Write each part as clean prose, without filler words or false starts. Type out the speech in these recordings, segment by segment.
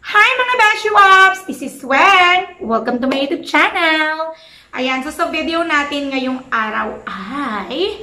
Hi mga Beshi Wops! This is Swen! Welcome to my YouTube channel! Ayan, so sa video natin ngayong araw ay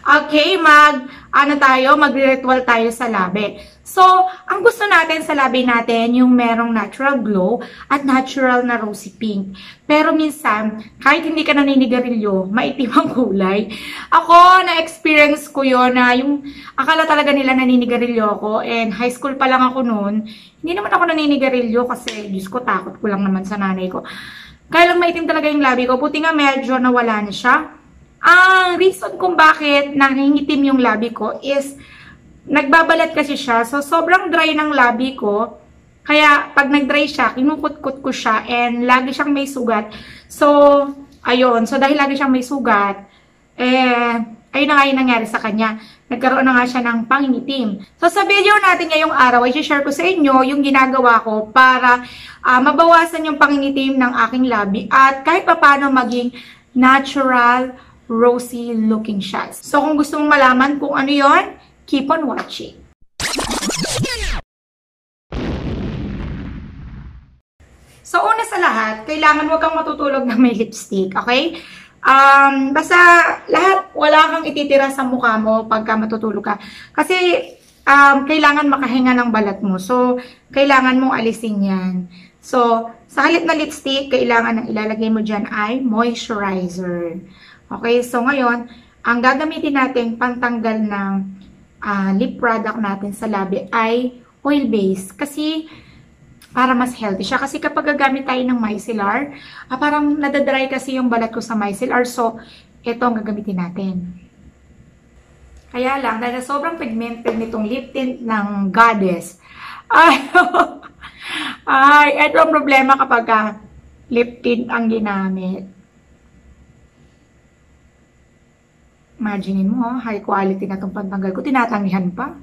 magre-ritual tayo sa labi. So, ang gusto natin sa labi natin, yung merong natural glow at natural na rosy pink. Pero minsan, kahit hindi ka naninigarilyo, maitim ang kulay. Ako, na-experience ko yun na yung akala talaga nila naninigarilyo ako. And high school pa lang ako noon. Hindi naman ako naninigarilyo kasi, Diyos ko, takot ko lang naman sa nanay ko. Kaya lang maitim talaga yung labi ko. Buti nga medyo nawala na siya. Ang reason kung bakit nangingitim yung labi ko is nagbabalat kasi siya. So, sobrang dry ng labi ko. Kaya, pag nag-dry siya, kinukut-kut ko siya and lagi siyang may sugat. So, ayun. So, dahil lagi siyang may sugat, ayun na nga yung nangyari sa kanya. Nagkaroon na nga siya ng pangingitim. So, sa video natin ngayong araw, ay share ko sa inyo yung ginagawa ko para mabawasan yung pangingitim ng aking labi at kahit paano maging natural, rosy looking siya. So, kung gusto mong malaman kung ano yon, keep on watching. So, una sa lahat, kailangan huwag kang matutulog na may lipstick, okay? Basta lahat, wala kang ititira sa mukha mo pagka matutulog ka. Kasi, kailangan makahinga ng balat mo. So, kailangan mong alisin yan. So, sa halip na lipstick, kailangan ang ilalagay mo dyan ay moisturizer. Okay, so ngayon, ang gagamitin natin pantanggal ng lip product natin sa labi ay oil-based. Kasi, para mas healthy siya. Kasi kapag gagamit tayo ng micellar, parang nadadry kasi yung balat ko sa micellar. So, ito ang gagamitin natin. Kaya lang, dahil sobrang pigmented nitong lip tint ng Goddess, ito ang problema kapag lip tint ang ginamit. Imaginin mo, high quality na itong pantanggal ko. Tinatanggihan pa.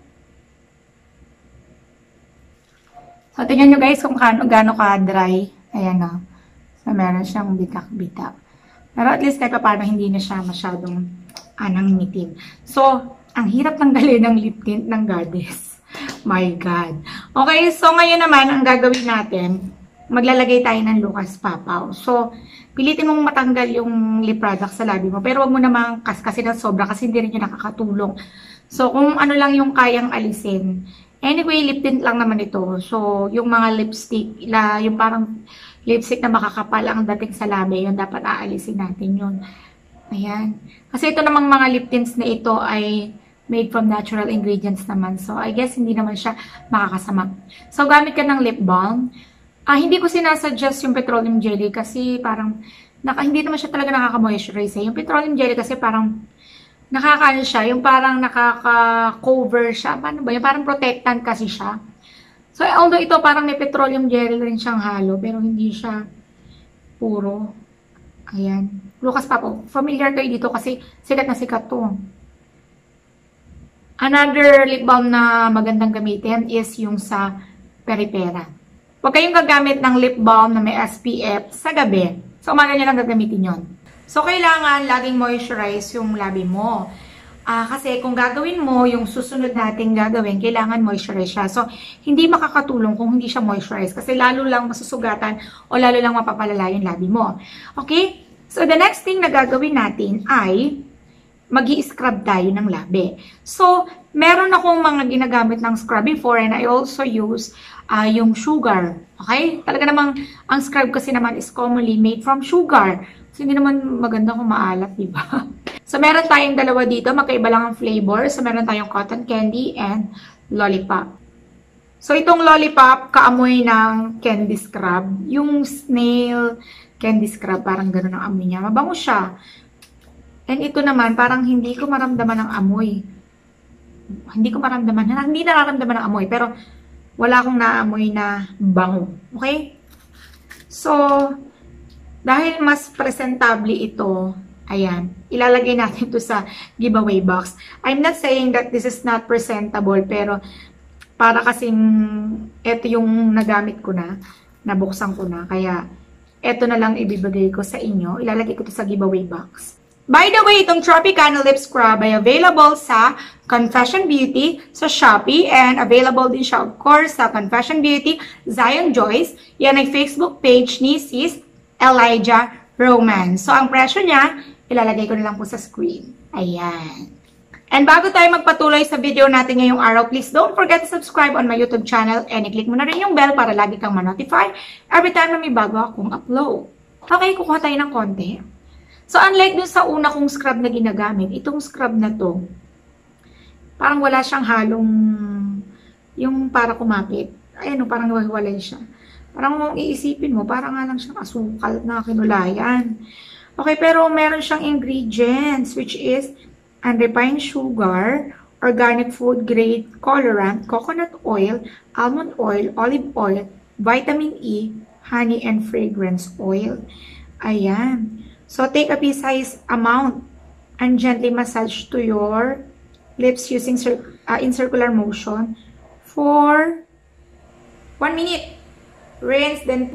So, tingnan nyo guys kung gaano ka-dry. Ayan o. So, meron siyang bitak-bitak. Pero at least kahit paano hindi na siya masyadong nangingitim. So, ang hirap tanggalin ng lip tint ng Goddess. My God. Okay, so ngayon naman, ang gagawin natin, maglalagay tayo ng Lucas Papaw. So, pilitin mong matanggal yung lip product sa labi mo. Pero wag mo namang kaskasin ng sobra kasi hindi rin yung nakakatulong. So, kung ano lang yung kayang alisin. Anyway, lip tint lang naman ito. So, yung mga lipstick, yung parang lipstick na makakapal ang dating sa labi, yun dapat aalisin natin yun. Ayan. Kasi ito namang mga lip tints na ito ay made from natural ingredients naman. So, I guess hindi naman siya makakasama. So, gamit ka ng lip balm. Hindi ko sinasuggest yung petroleum jelly kasi parang hindi naman siya talaga nakaka-moisturize. Yung petroleum jelly kasi parang nakakaano siya, yung parang nakaka-cover siya. Paano ba? Yung parang protectant kasi siya. So, although ito parang may petroleum jelly rin siyang halo, pero hindi siya puro. Ayan. Lucas Papaw. Familiar kayo dito kasi sikat na sikat to. Another lip balm na magandang gamitin is yung sa Peripera. Huwag kayong gagamit ng lip balm na may SPF sa gabi. So, umaga nyo lang gagamitin yon. So, kailangan laging moisturize yung labi mo. Kasi kung gagawin mo, yung susunod nating gagawin, kailangan moisturize siya. So, hindi makakatulong kung hindi siya moisturize. Kasi lalo lang masusugatan o lalo lang mapapalala yung labi mo. Okay? So, the next thing na gagawin natin ay mag-i-scrub tayo ng labi. So, meron akong mga ginagamit ng scrub before and I also use yung sugar. Okay? Talaga namang, ang scrub kasi naman is commonly made from sugar. Kasi hindi naman maganda kung maalat, diba? So, meron tayong dalawa dito. Magkaiba lang ang flavor. So, meron tayong cotton candy and lollipop. So, itong lollipop, kaamoy ng candy scrub. Yung snail candy scrub, parang gano'n ang amoy niya. Mabango siya. And ito naman, parang hindi ko maramdaman ng amoy. Hindi nararamdaman ng amoy. Pero, wala akong naamoy na bango. Okay? So, dahil mas presentable ito, ayan, ilalagay natin ito sa giveaway box. I'm not saying that this is not presentable, pero para kasing ito yung nagamit ko na, nabuksan ko na, kaya ito na lang ibibigay ko sa inyo. Ilalagay ko ito sa giveaway box. By the way, itong Tropicana Lip Scrub ay available sa Confession Beauty sa Shopee and available din siya, of course, sa Confession Beauty, Zion Joyce. Yan ay Facebook page ni Sis Elijah Roman. So, ang presyo niya, ilalagay ko na lang po sa screen. Ayan. And bago tayo magpatuloy sa video natin ngayong araw, please don't forget to subscribe on my YouTube channel and i-click mo na rin yung bell para lagi kang ma-notify every time na may bago akong upload. Okay, kukuha tayo ng konti. So, unlike dun sa una kong scrub na ginagamit, itong scrub na to, parang wala siyang halong, yung para kumapit. Ayan o, parang nawahiwalay siya. Parang kung iisipin mo, parang nga lang siyang asukal na kinulayan. Okay, pero meron siyang ingredients, which is unrefined sugar, organic food grade colorant, coconut oil, almond oil, olive oil, vitamin E, honey, and fragrance oil. Ayan. So, take a pea-sized amount and gently massage to your lips using in circular motion for 1 minute. Rinse, then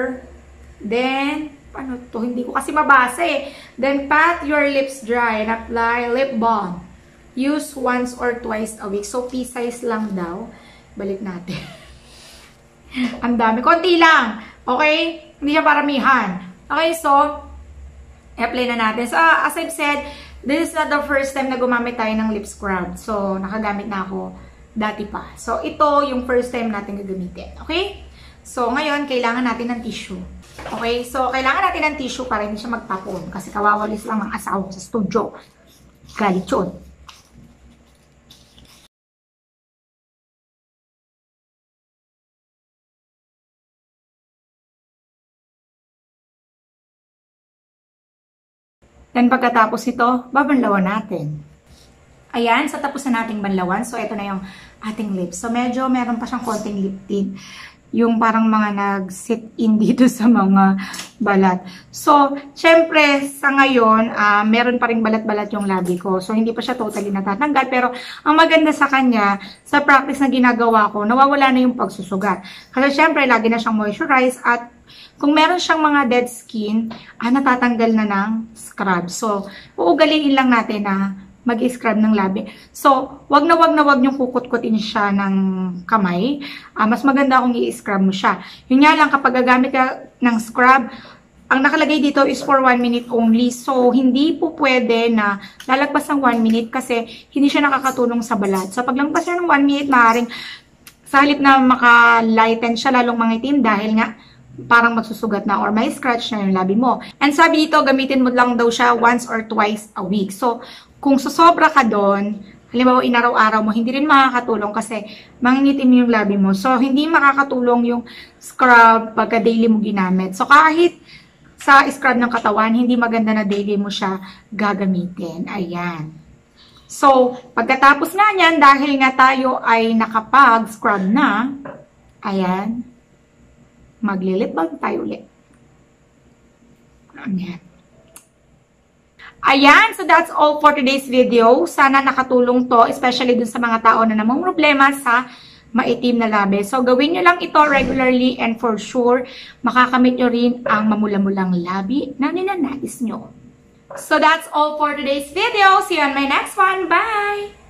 ano to? Hindi ko kasi mabasa eh. Then, pat your lips dry and apply lip balm. Use once or twice a week. So, pea-size lang daw. Balik natin. Ang dami. Konti lang. Okay? Hindi siya paramihan. Okay, so, i-apply na natin. So, as I've said, this is not the first time na gumamit tayo ng lip scrub. So, nakagamit na ako dati pa. So, ito yung first time natin gagamitin. Okay? So, ngayon, kailangan natin ng tissue. Okay? So, kailangan natin ng tissue para hindi siya magtapon. Kasi kawawalis lang ng asawa sa studio. Galit yun. Then, pagkatapos nito, babanlawan natin. Ayan, sa tapos na nating banlawan. So, ito na yung ating lips. So, medyo meron pa siyang konting lip tint. Yung parang mga nag-sit in dito sa mga balat. So, syempre, sa ngayon, meron pa rin balat-balat yung labi ko. So, hindi pa siya totally natatanggal. Pero, ang maganda sa kanya, sa practice na ginagawa ko, nawawala na yung pagsusugat. Kasi, syempre, lagi na siyang moisturize at kung meron siyang mga dead skin, natatanggal na ng scrub. So, uugaliin lang natin na mag-scrub ng labi. So, wag na wag niyong kukut-kutin siya ng kamay. Mas maganda kung i-scrub mo siya. Yun nga lang, kapag gagamit ka ng scrub, ang nakalagay dito is for 1 minute only. So, hindi po pwede na lalagpas ng 1 minute kasi hindi siya nakakatulong sa balat. So, pag lampas siya ng 1 minute, maaaring sa halip na maka-lighten siya, lalong mangitim dahil nga parang magsusugat na or may scratch na yung labi mo. And sabi dito, gamitin mo lang daw siya once or twice a week. So, kung susobra ka doon, halimbawa inaraw-araw mo, hindi rin makakatulong kasi mangingitim yung labi mo. So, hindi makakatulong yung scrub pagka daily mo ginamit. So, kahit sa scrub ng katawan, hindi maganda na daily mo siya gagamitin. Ayan. So, pagkatapos nga niyan, dahil nga tayo ay nakapag-scrub na, ayan, maglilip balm tayo ulit. Ayan. Ayan, so that's all for today's video. Sana nakatulong to, especially dun sa mga tao na namang problema sa maitim na labi. So, gawin nyo lang ito regularly and for sure, makakamit nyo rin ang mamula-mulang labi na ninanais nyo. So, that's all for today's video. See you on my next one. Bye!